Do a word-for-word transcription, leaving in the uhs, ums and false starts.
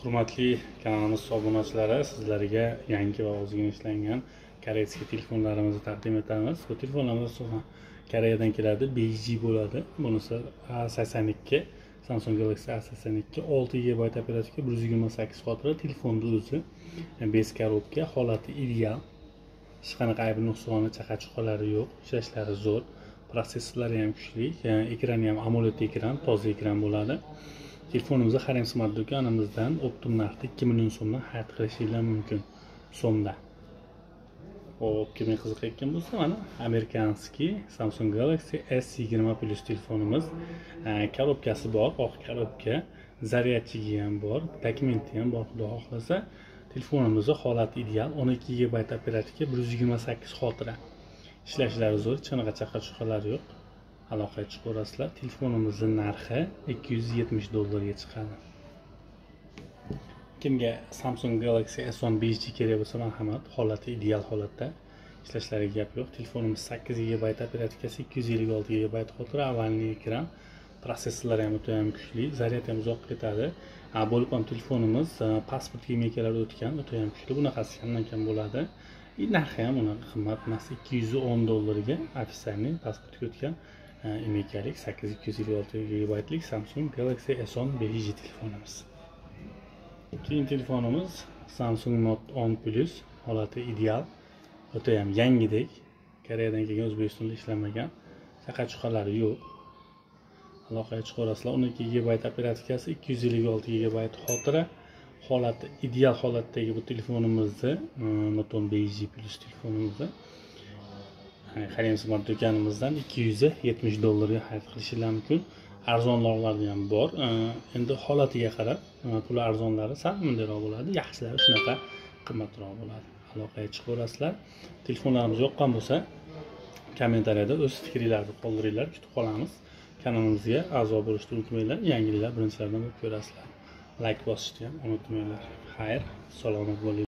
Hurmatli kanalimiz obunachilari, sizlarga yangi va ozgina ishlangan koreyskiy telefonlarimizni taqdim etamiz. Bu telefonlarimiz Koreyadan keladi, besh G bo'ladi. Bunisi A sakson ikki, Samsung Galaxy A sakson ikki, olti gigabayt operativka, bir yuz yigirma sakkiz xotira. Telefonning o'zi bez korobka, holati ideal. Hech qanaqa aybi nuqsoni, chaqachuqlari yo'q, ishlashlari zo'r. Protsessorlari ham kuchli, ekrani ham AMOLED ekran, toza ekran bo'ladi. Telefonimizni Harem Smart do'konimizdan optim narxda ikki million so'mdan xarid qilishingiz mumkin. So'mda. Hop, kimga qiziqayotgan bo'lsa, mana amerikanskiy Samsung Galaxy S yigirma plus telefonimiz. Korobkasi bor, oq korobka, zaryadchigi ham bor, dokumenti ham bor, xudo xohlasa. Telefonimizning holati ideal, o'n ikki gigabayt operativka, bir yuz yigirma sakkiz xotira. Ishlashlari zo'r, hech qanaqa chaqa-chuqalari yo'q. Aloqaga chiqaverasizlar. Telefonimizning narxi ikki yuz yetmish dollarga chiqadi. Kimga Samsung Galaxy S o'n besh G kerak bo'lsa, marhamat, holati ideal holatda. Ishlashlariga gap yo'q. Telefonimiz sakkiz gigabayt operativkasi, ikki yuz ellik olti gigabayt xotira, avalli ekran. Prosessorlari ham o'ta ham kuchli, zaryad ham uzoq ketadi. Ha, bo'lib ham telefonimiz pasport yemekalarga o'tgan, o'ta ham kuchli. Bunaqasi kamdan kam bo'ladi. Narxi ham unaqa qimmat emas, ikki yuz o'n dollarga ofitsialniy pasportga o'tgan emekalik sakkiz ikki yuz ellik olti gigabaytlik Samsung Galaxy S o'n besh G telefonimiz. Keyingi telefonimiz Samsung Note o'n plus, holati ideal, o'ta ham yangidek, Koreyadan kelgan, O'zbekistonda ishlamagan, chaqa-chuqalari yo'q. Aloqaga chiqaverasizlar. o'n ikki gigabayt operativkasi, ikki yuz ellik olti gigabayt xotira. Holati ideal holatdagi bu telefonimizni Note o'n besh G plus telefonimizni Harem Smart do'konimizdan ikki yuz yetmish dollarga xarid qilishingiz mumkin. Arzonlari ham bor. Endi holatiga qarab, puli arzonlari sal mundayroq bo'ladi, yaxshilari shunaqa qimmatroq bo'ladi. Aloqaga chiqaverasizlar. Telefonlarimiz yoqqan bo'lsa, kommentariyada o'z fikringizni qoldiringlar, kutib qolamiz. Kanalimizga a'zo bo'lishni unutmanglar. Yangiliklar birinchilardan bo'lib ko'rasizlar. Like bosishni ham unutmanglar. Xayr, salomat bo'ling.